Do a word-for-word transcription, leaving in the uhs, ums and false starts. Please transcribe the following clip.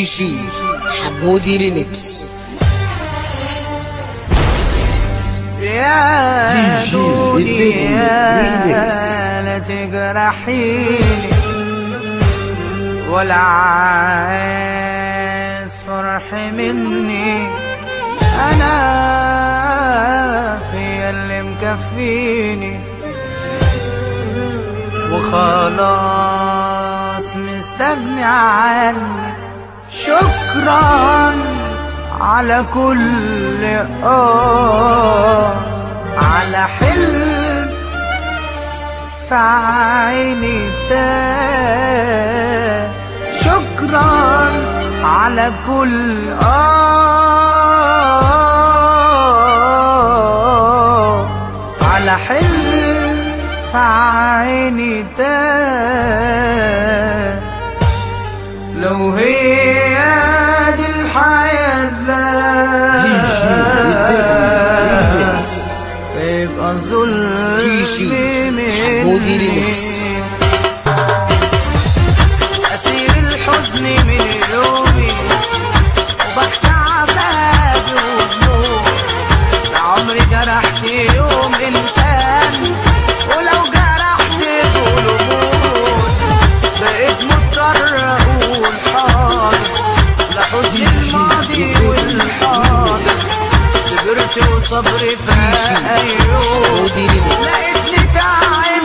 جي حمودي ريميكس. يا دنيا لا تجرحيني ولا عايز فرح مني، أنا في اللي مكفيني وخلاص مستغني عني. شكرا على كل آه على حلم في عيني تاه. شكرا على كل آه على حلم في عيني تاه. لو هي دي الحياة يبقى ظلم مني. أسير الحزن من يومي وبحكي عذابي وهمومي. لعمري جرحت يوم إنسان، ولو جرحت ظلمون بقيت مضطر أقول حاضر لحزن الماضي والحاضر. صبرت وصبري فاق يوم لقيتني تعب